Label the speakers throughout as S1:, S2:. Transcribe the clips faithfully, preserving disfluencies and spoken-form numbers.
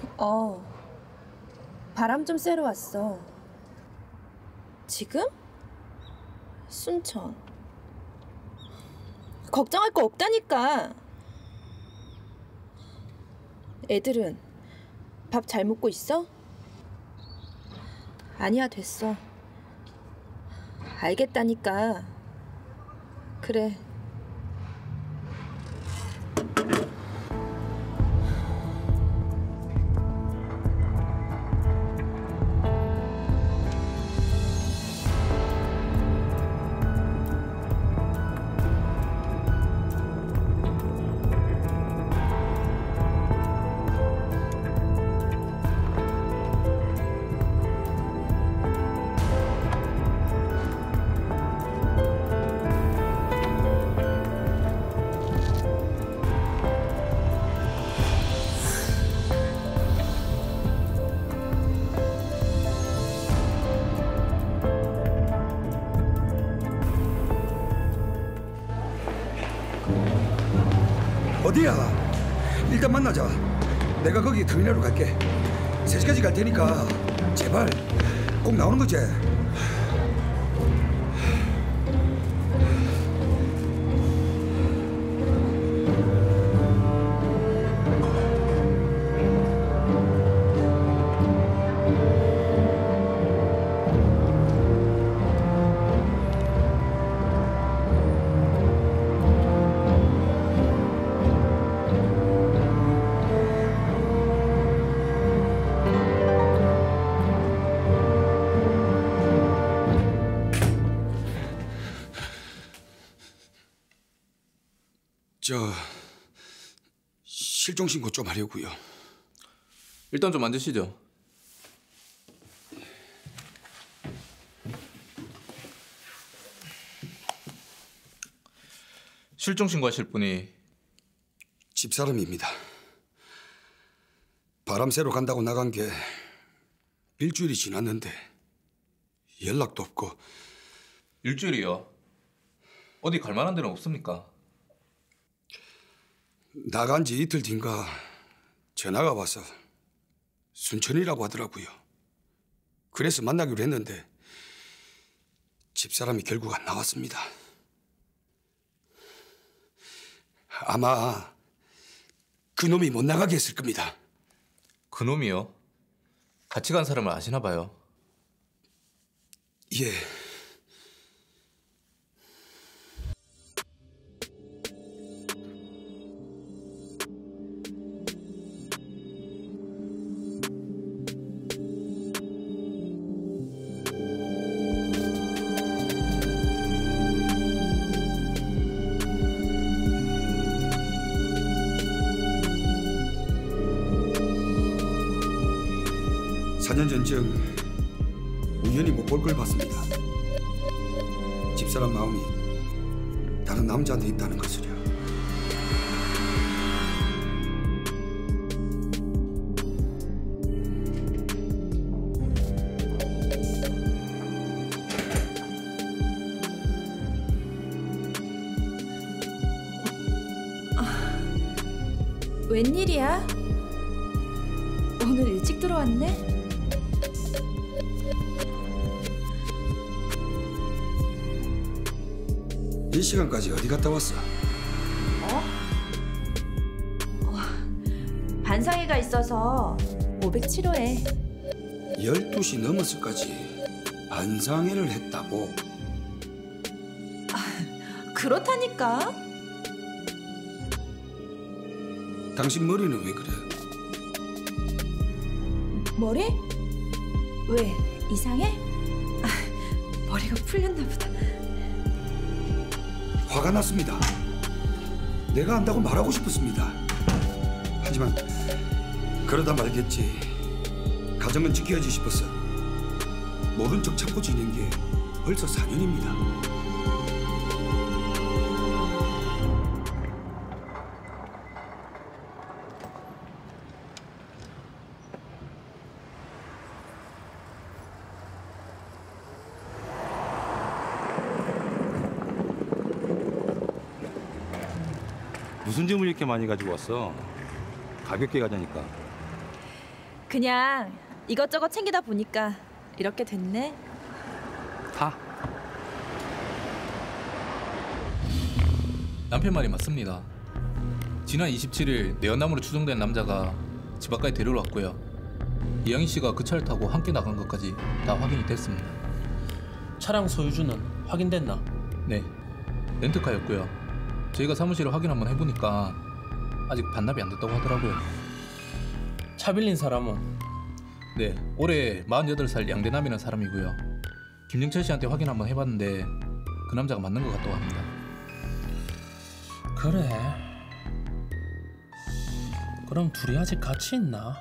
S1: 어, 바람 좀 쐬러 왔어. 지금? 순천. 걱정할 거 없다니까. 애들은 밥 잘 먹고 있어? 아니야, 됐어. 알겠다니까. 그래.
S2: 어디야? 일단 만나자. 내가 거기 터미널로 갈게. 세 시까지 갈 테니까 제발 꼭 나오는 거지? 저 실종 신고 좀 하려고요.
S3: 일단 좀 앉으시죠. 실종 신고하실 분이
S2: 집사람입니다. 바람 쐬러 간다고 나간 게 일주일이 지났는데 연락도 없고.
S3: 일주일이요? 어디 갈 만한 데는 없습니까?
S2: 나간 지 이틀 뒤인가 전화가 와서 순천이라고 하더라고요. 그래서 만나기로 했는데 집사람이 결국 안 나왔습니다. 아마 그 놈이 못 나가게 했을 겁니다.
S3: 그 놈이요? 같이 간 사람을 아시나 봐요.
S2: 예. 사 년 전쯤 우연히 못 볼 걸 봤습니다. 집사람 마음이 다른 남자한테 있다는 것을요.
S1: 아, 웬일이야? 오늘 일찍 들어왔네?
S2: 이 시간까지 어디 갔다 왔어?
S1: 어? 어, 반상회가 있어서 오백 치료해.
S2: 열두 시 넘었을까지 반상회를 했다고?
S1: 아, 그렇다니까.
S2: 당신 머리는 왜 그래?
S1: 머리? 왜? 이상해? 아, 머리가 풀렸나 보다.
S2: 화가 났습니다. 내가 안다고 말하고 싶었습니다. 하지만 그러다 말겠지. 가정은 지켜야지 싶었어. 모른 척 참고 지낸 게 벌써 사 년입니다.
S4: 무슨 짐을 이렇게 많이 가지고 왔어? 가볍게 가자니까.
S1: 그냥 이것저것 챙기다 보니까 이렇게 됐네.
S4: 가.
S3: 남편 말이 맞습니다. 지난 이십칠 일 내연남으로 추정된 남자가 집 앞까지 데리러 왔고요. 이양희 씨가 그 차를 타고 함께 나간 것까지 다 확인이 됐습니다.
S4: 차량 소유주는 확인됐나?
S3: 네, 렌트카였고요. 저희가 사무실을 확인 한번 해보니까 아직 반납이 안 됐다고 하더라고요.
S4: 차 빌린 사람은?
S3: 네, 올해 마흔여덟 살 양대남이라는 사람이고요. 김영철 씨한테 확인 한번 해봤는데 그 남자가 맞는 것 같다고 합니다.
S4: 그래. 그럼 둘이 아직 같이 있나?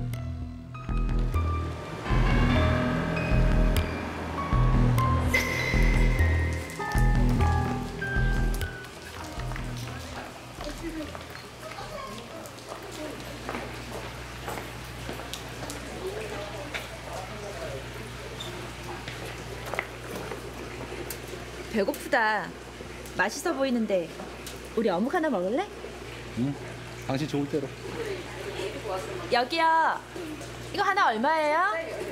S1: 배고프다. 맛있어 보이는데 우리 어묵 하나 먹을래?
S5: 응, 당신 좋을 대로.
S1: 여기요. 이거 하나 얼마예요?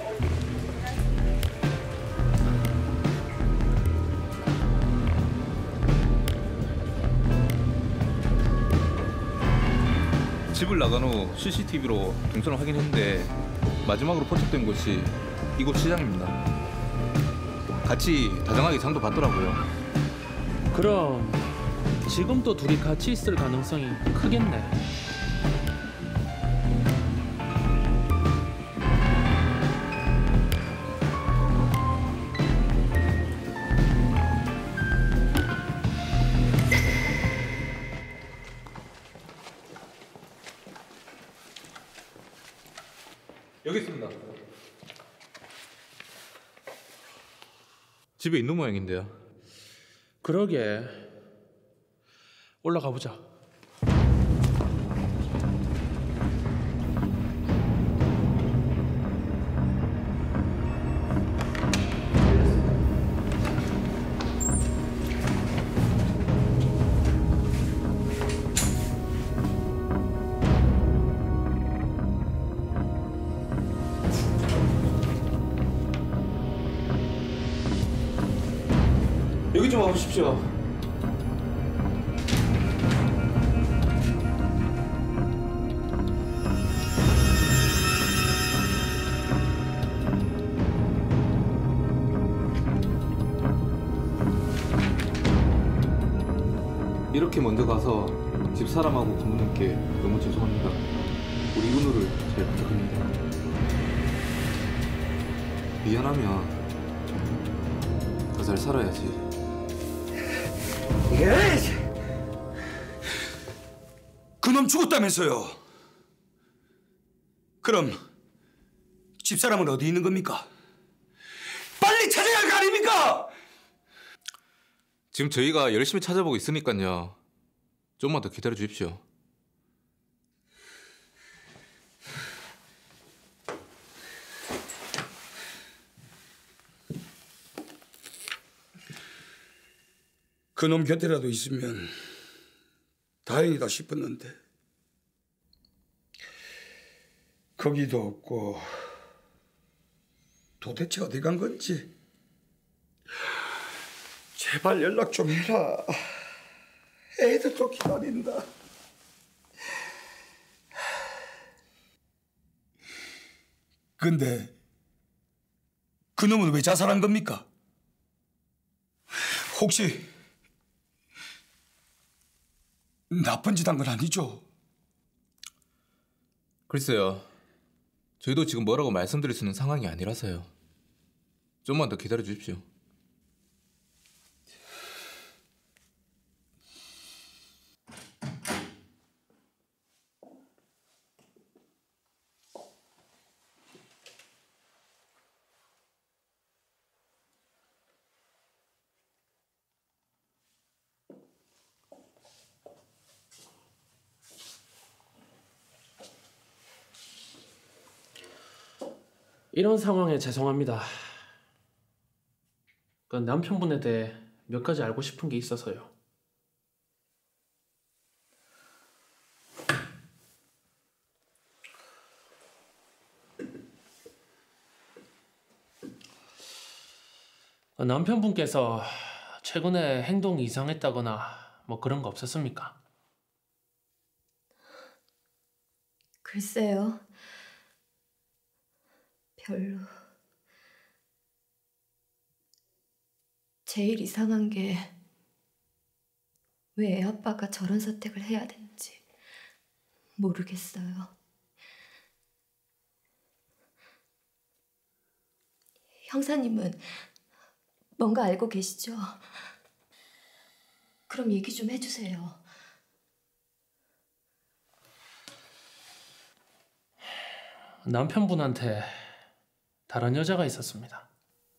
S3: 집을 나간 후 씨씨티비로 동선을 확인했는데 마지막으로 포착된 곳이 이곳 시장입니다. 같이 다정하게 장도 봤더라고요.
S4: 그럼 지금도 둘이 같이 있을 가능성이 크겠네.
S3: 여기 있습니다. 집에 있는 모양인데요.
S4: 그러게. 올라가 보자.
S3: 여기 좀 와보십시오. 이렇게 먼저 가서 집사람하고 부모님께 너무 죄송합니다. 우리 은우를 잘 부탁합니다. 미안하면 더 잘 살아야지.
S2: 예! 그놈 죽었다면서요. 그럼 집사람은 어디 있는 겁니까? 빨리 찾아야 할 거 아닙니까?
S3: 지금 저희가 열심히 찾아보고 있으니까요. 좀만 더 기다려 주십시오.
S2: 그놈 곁에라도 있으면 다행이다 싶었는데 거기도 없고 도대체 어디 간 건지 제발 연락 좀 해라. 애들도 기다린다. 근데 그놈은 왜 자살한 겁니까? 혹시 나쁜 짓 한 건 아니죠?
S3: 글쎄요. 저희도 지금 뭐라고 말씀드릴 수 있는 상황이 아니라서요. 좀만 더 기다려 주십시오.
S4: 이런 상황에 죄송합니다. 그 남편분에 대해 몇 가지 알고 싶은 게 있어서요. 남편분께서 최근에 행동이 이상했다거나 뭐 그런 거 없었습니까?
S6: 글쎄요. 별로. 제일 이상한 게 왜 애아빠가 저런 선택을 해야 되는지 모르겠어요. 형사님은 뭔가 알고 계시죠? 그럼 얘기 좀 해주세요.
S4: 남편분한테 다른 여자가 있었습니다.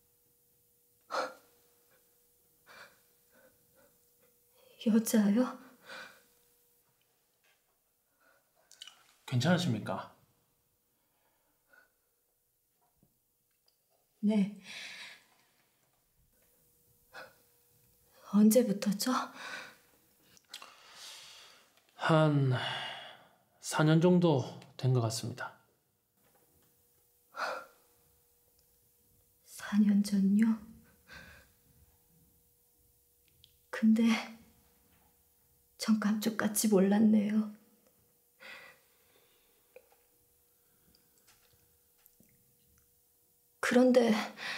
S6: 여자요?
S4: 괜찮으십니까?
S6: 네. 언제부터죠?
S4: 한 사 년 정도 된 것 같습니다.
S6: 사 년 전요? 근데 전 감쪽같이 몰랐네요. 그런데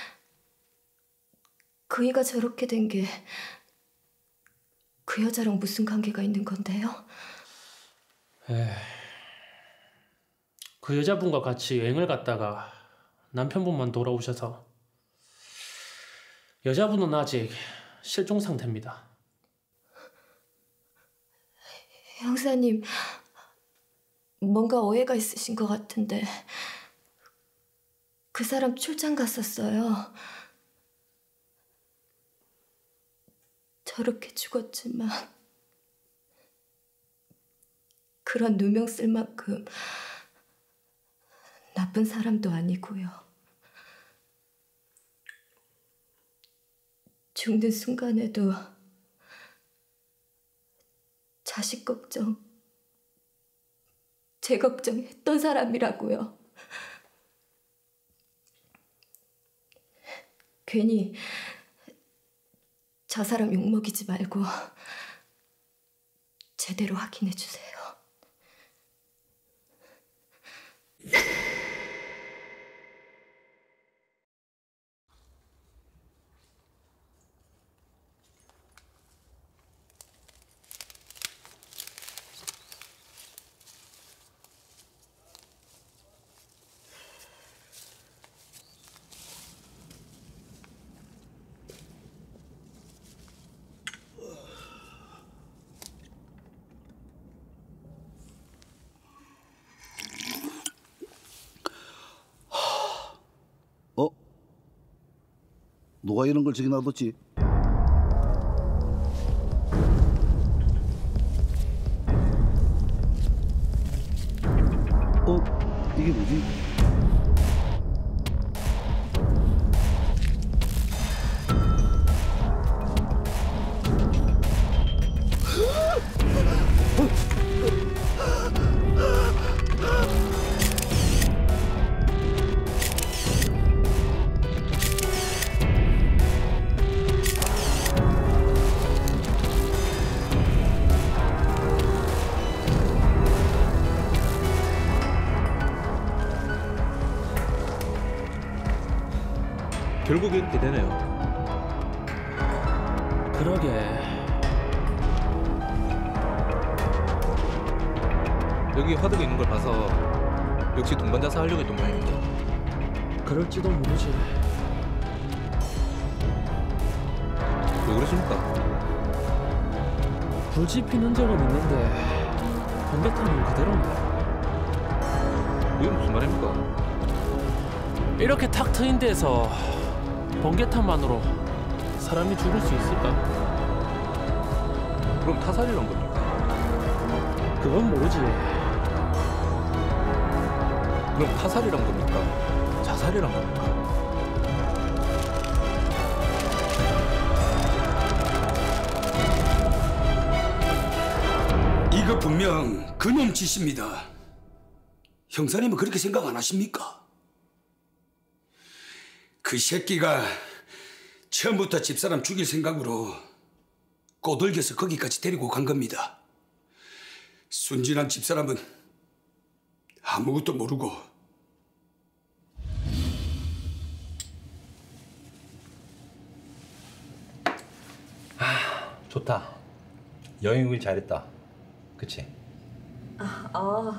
S6: 그이가 저렇게 된 게 그 여자랑 무슨 관계가 있는 건데요?
S4: 에이, 그 여자분과 같이 여행을 갔다가 남편분만 돌아오셔서 여자분은 아직 실종 상태입니다.
S6: 형사님, 뭔가 오해가 있으신 것 같은데 그 사람 출장 갔었어요. 저렇게 죽었지만 그런 누명 쓸 만큼 나쁜 사람도 아니고요. 죽는 순간에도 자식 걱정, 제 걱정했던 사람이라고요. 괜히 저 사람 욕먹이지 말고 제대로 확인해 주세요.
S5: 어? 누가 이런 걸 저기 놔뒀지? 어? 이게 뭐지?
S3: 결국 이렇게 되네요.
S4: 그러게.
S3: 여기 화덕에 있는 걸 봐서 역시 동반자사 하려고 했던 모양입니다.
S4: 그럴지도 모르지.
S3: 왜 그러십니까?
S4: 불지 피는 적은 있는데 번개탄은 그대로네.
S3: 이게 무슨 말입니까?
S4: 이렇게 탁 트인 데서 번개탄만으로 사람이 죽을 수 있을까?
S3: 그럼 타살이란 겁니까?
S4: 그건 모르지.
S3: 그럼 타살이란 겁니까? 자살이란 겁니까?
S2: 이거 분명 그놈 짓입니다. 형사님은 그렇게 생각 안 하십니까? 그 새끼가 처음부터 집사람 죽일 생각으로 꼬들겨서 거기까지 데리고 간 겁니다. 순진한 집사람은 아무것도 모르고.
S7: 좋다. 여행 오길 잘했다. 그치?
S1: 아, 어.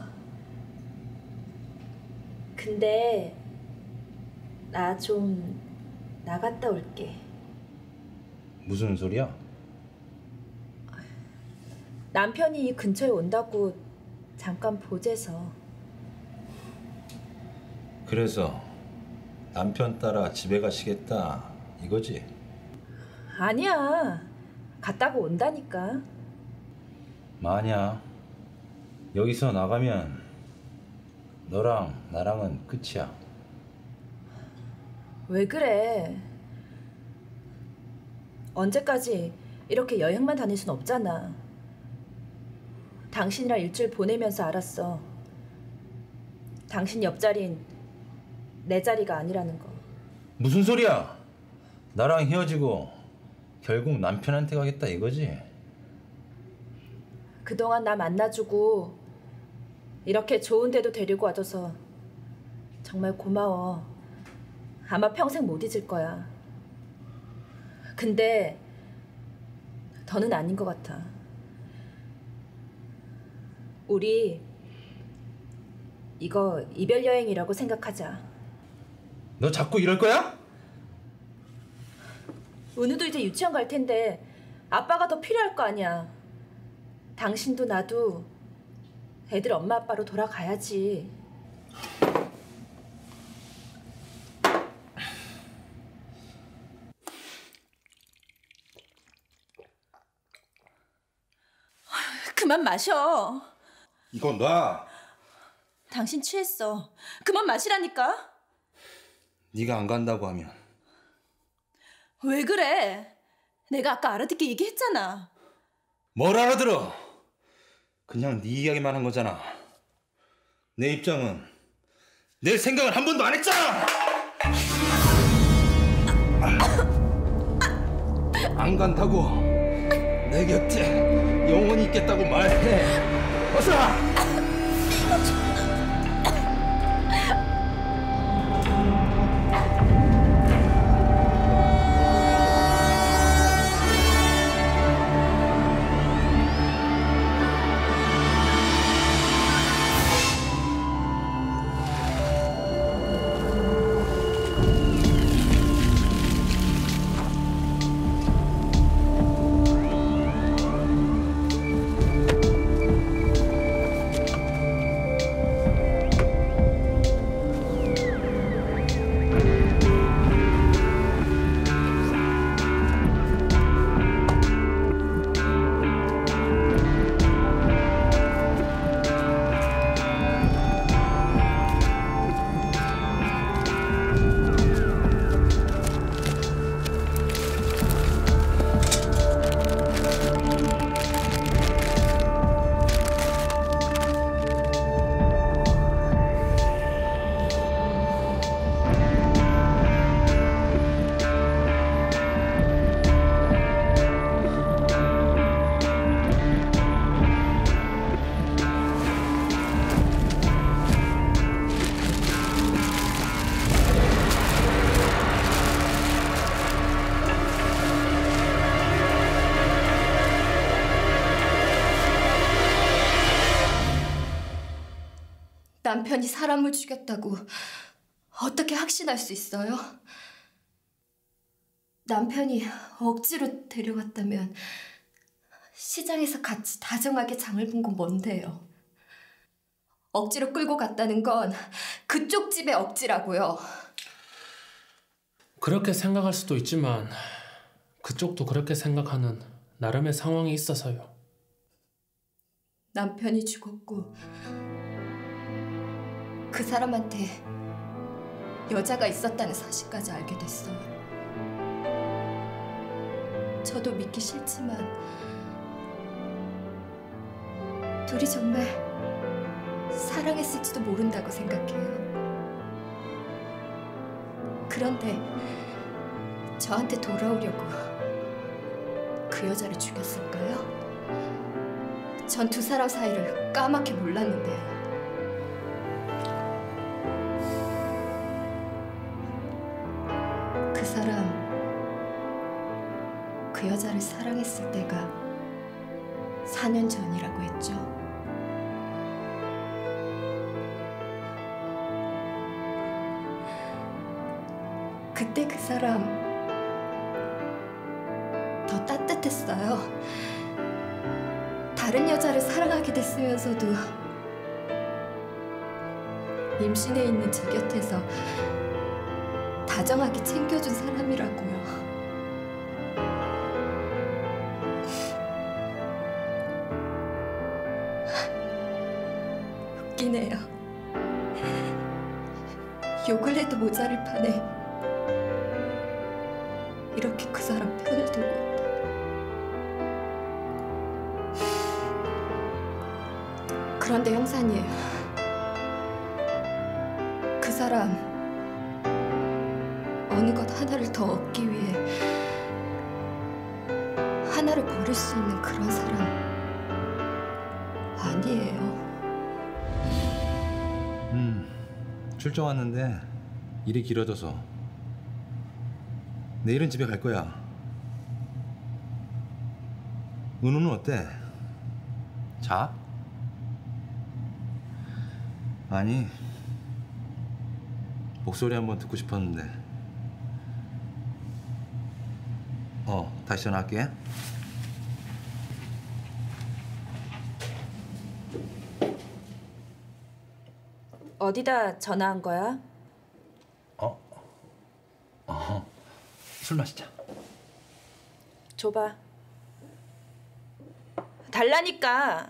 S1: 근데 나 좀 나갔다 올게.
S7: 무슨 소리야?
S1: 남편이 이 근처에 온다고 잠깐 보재서.
S7: 그래서 남편 따라 집에 가시겠다 이거지?
S1: 아니야. 갔다고 온다니까.
S7: 만약 여기서 나가면 너랑 나랑은 끝이야.
S1: 왜 그래? 언제까지 이렇게 여행만 다닐 순 없잖아. 당신이랑 일주일 보내면서 알았어. 당신 옆자리는 내 자리가 아니라는 거.
S7: 무슨 소리야? 나랑 헤어지고 결국 남편한테 가겠다 이거지?
S1: 그동안 나 만나주고 이렇게 좋은 데도 데리고 와줘서 정말 고마워. 아마 평생 못 잊을 거야. 근데 더는 아닌 것 같아. 우리 이거 이별 여행이라고 생각하자.
S7: 너 자꾸 이럴 거야?
S1: 은우도 이제 유치원 갈 텐데 아빠가 더 필요할 거 아니야. 당신도 나도 애들 엄마 아빠로 돌아가야지. 그만 마셔.
S7: 이건 놔.
S1: 당신 취했어. 그만 마시라니까.
S7: 네가 안 간다고 하면
S1: 왜 그래? 내가 아까 알아듣게 얘기했잖아.
S7: 뭘 알아들어? 그냥 네 이야기만 한 거잖아. 내 입장은 내 생각을 한 번도 안 했잖아. 안 간다고 내 곁에 영원히 있겠다고 말해. 어서 와.
S6: 남편이 사람을 죽였다고 어떻게 확신할 수 있어요? 남편이 억지로 데려갔다면 시장에서 같이 다정하게 장을 본 건 뭔데요? 억지로 끌고 갔다는 건 그쪽 집의 억지라고요.
S4: 그렇게 생각할 수도 있지만 그쪽도 그렇게 생각하는 나름의 상황이 있어서요.
S6: 남편이 죽었고 그 사람한테 여자가 있었다는 사실까지 알게 됐어요. 저도 믿기 싫지만 둘이 정말 사랑했을지도 모른다고 생각해요. 그런데 저한테 돌아오려고 그 여자를 죽였을까요? 전 두 사람 사이를 까맣게 몰랐는데 그 사람 그 여자를 사랑했을 때가 사 년 전이라고 했죠. 그때 그 사람 더 따뜻했어요. 다른 여자를 사랑하게 됐으면서도 임신해 있는 제 곁에서 다정하게 챙겨준 사람이라고요. 웃기네요. 욕을 해도 모자를 판에 이렇게 그 사람 편을 들고 있다. 그런데 형사님, 그 사람 어느 것 하나를 더 얻기 위해 하나를 버릴 수 있는 그런 사람 아니에요.
S7: 음, 출장 왔는데 일이 길어져서 내일은 집에 갈 거야. 은우는 어때? 자? 아니, 목소리 한번 듣고 싶었는데. 어, 다시 전화할게.
S1: 어디다 전화한 거야?
S7: 어? 어, 술 마시자.
S1: 줘봐. 달라니까.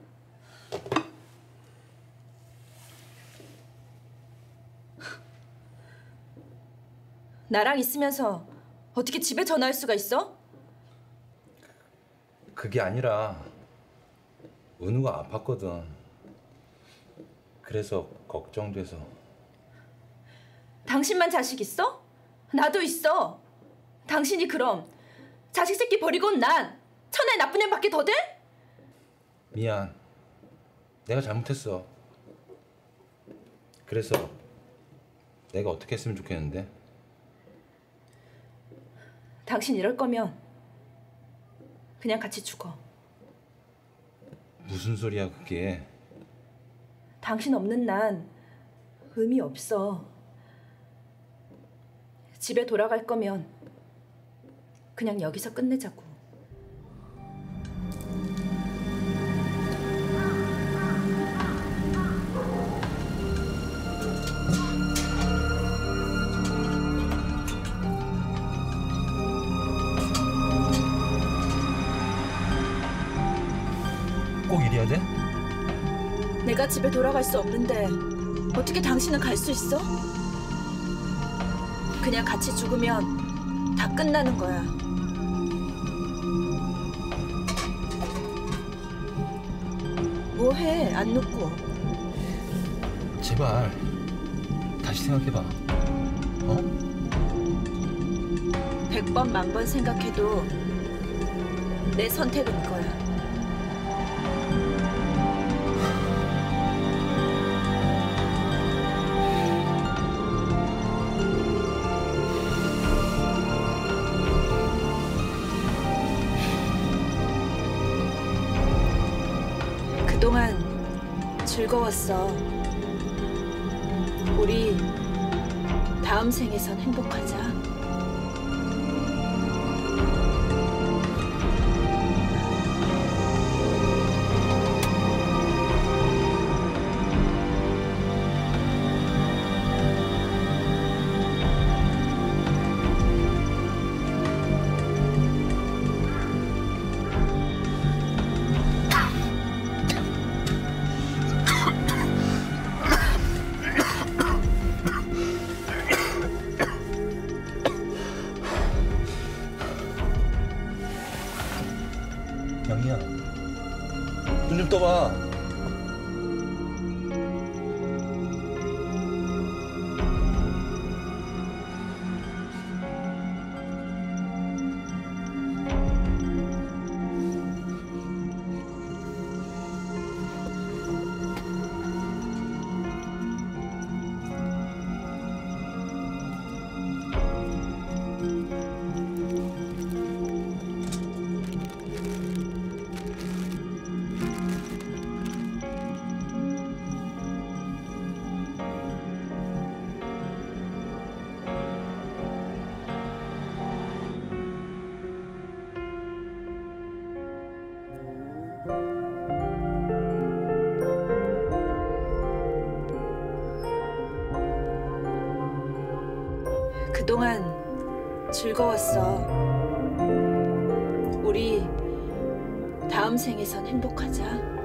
S1: 나랑 있으면서 어떻게 집에 전화할 수가 있어?
S7: 그게 아니라 은우가 아팠거든. 그래서 걱정돼서.
S1: 당신만 자식 있어? 나도 있어. 당신이 그럼 자식 새끼 버리고 온 난 천하의 나쁜 년밖에 더 돼?
S7: 미안. 내가 잘못했어. 그래서 내가 어떻게 했으면 좋겠는데?
S1: 당신 이럴 거면 그냥 같이 죽어.
S7: 무슨 소리야 그게?
S1: 당신 없는 난 의미 없어. 집에 돌아갈 거면 그냥 여기서 끝내자고.
S7: 꼭 이래야 돼?
S1: 내가 집에 돌아갈 수 없는데 어떻게 당신은 갈 수 있어? 그냥 같이 죽으면 다 끝나는 거야. 뭐해? 안 눕고.
S7: 제발 다시 생각해봐. 어?
S1: 백 번 만 번 생각해도 내 선택은 이거야. 그동안 즐거웠어. 우리 다음 생에선 행복하자.
S7: 영희야, 눈 좀 떠봐.
S1: 그동안 즐거웠어. 우리 다음 생에선 행복하자.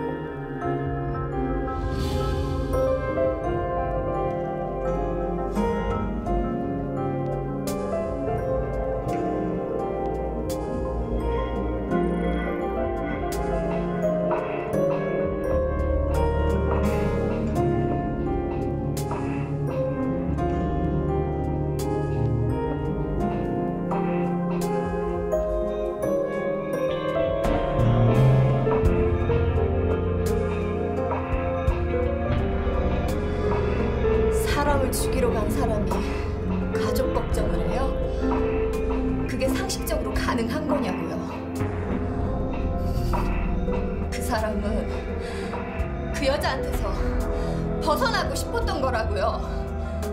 S6: 사람을 죽이러 간 사람이 가족 걱정을 해요? 그게 상식적으로 가능한 거냐고요. 그 사람은 그 여자한테서 벗어나고 싶었던 거라고요.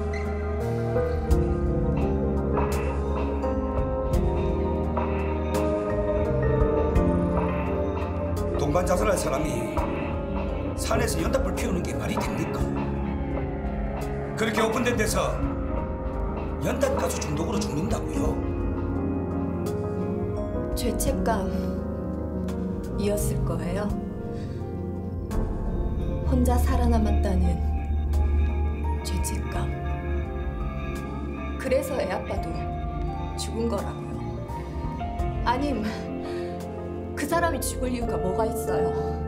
S2: 동반 자살할 사람이 산에서 연탄불 피우는 게 말이 됩니까? 그렇게 오픈된 데서 연탄가스 중독으로 죽는다고요?
S6: 죄책감이었을 거예요. 혼자 살아남았다는 죄책감. 그래서 애 아빠도 죽은 거라고요. 아님 그 사람이 죽을 이유가 뭐가 있어요?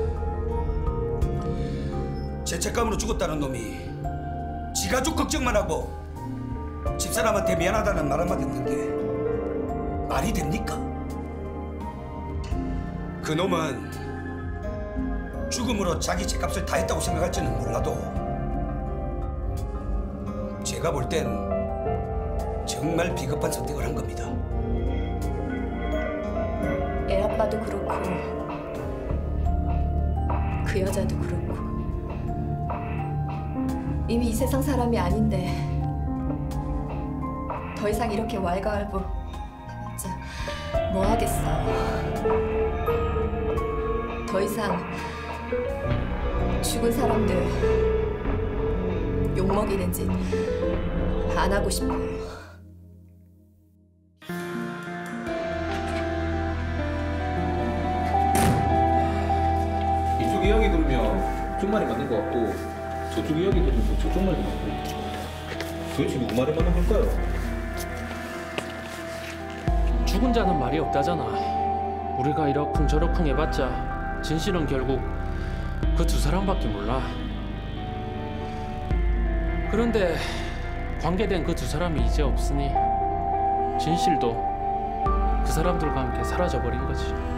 S2: 죄책감으로 죽었다는 놈이 지 가족 걱정만 하고 집사람한테 미안하다는 말 한마디 했는데 말이 됩니까? 그 놈은 죽음으로 자기 죄값을 다 했다고 생각할지는 몰라도 제가 볼 땐 정말 비겁한 선택을 한 겁니다.
S6: 애 아빠도 그렇고 그 여자도 그렇고 이미 이 세상 사람이 아닌데 더 이상 이렇게 왈가왈부 해봤자 뭐 하겠어요. 더 이상 죽은 사람들 욕먹이는 짓 안 하고 싶어요.
S3: 이쪽 이야기 들으면 이쪽 말이 맞는 것 같고 저쪽 이야기 들으면 저쪽 말이 맞고 도대체 누구 말이 맞는 걸까요?
S4: 죽은 자는 말이 없다잖아. 우리가 이러쿵저러쿵 해봤자 진실은 결국 그 두 사람밖에 몰라. 그런데 관계된 그 두 사람이 이제 없으니 진실도 그 사람들과 함께 사라져버린 거지.